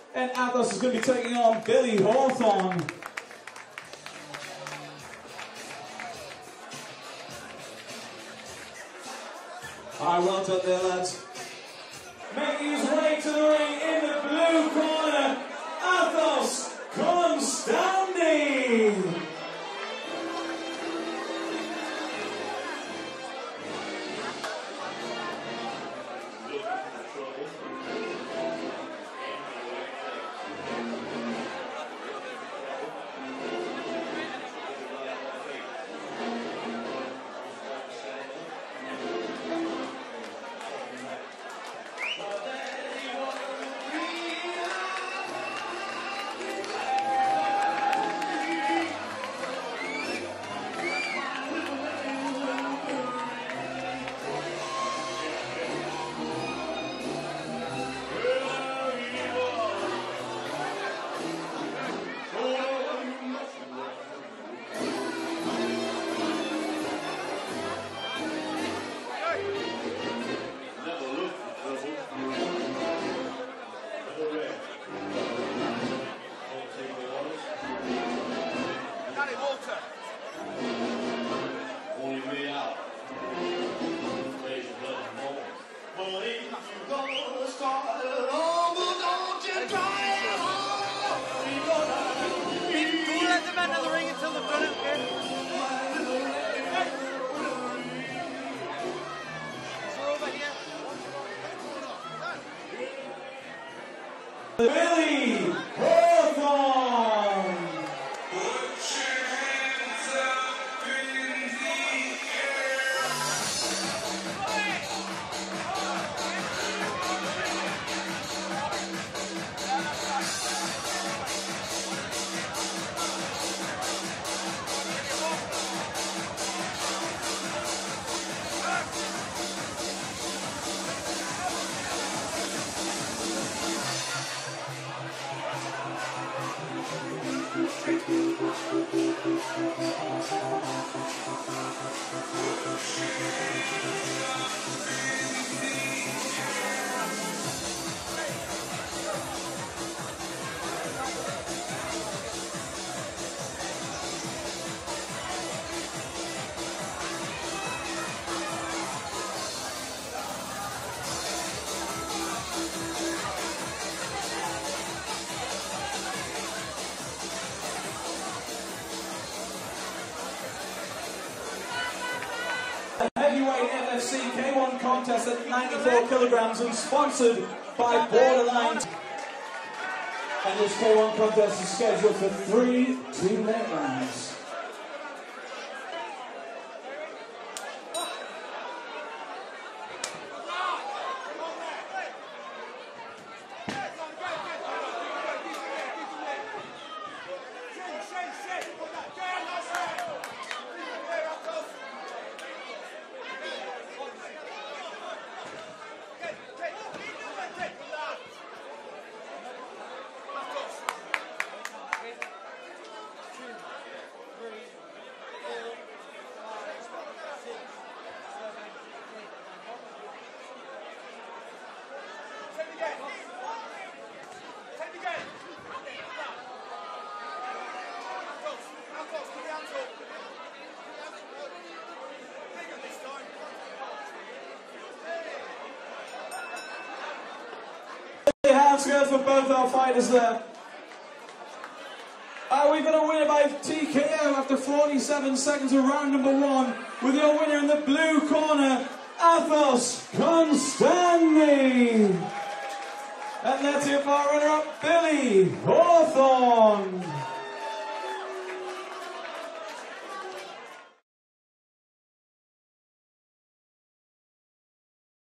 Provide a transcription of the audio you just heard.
And Athos is going to be taking on Billy Hawthorne. Alright, well done there, lads. Making his way to the ring in the blue corner, Athos Constandi. Billy Hawthorne. Put your hands up in the air. Heavyweight FFC K1 contest at 94 kilograms and sponsored by Borderline. And this K1 contest is scheduled for 3 2-minute rounds. Hands together for both our fighters there. We've got a winner by TKO after 47 seconds of round number 1, with your winner in the blue corner, Athos Constandi. And let's hear for our runner-up, Billy Hawthorne.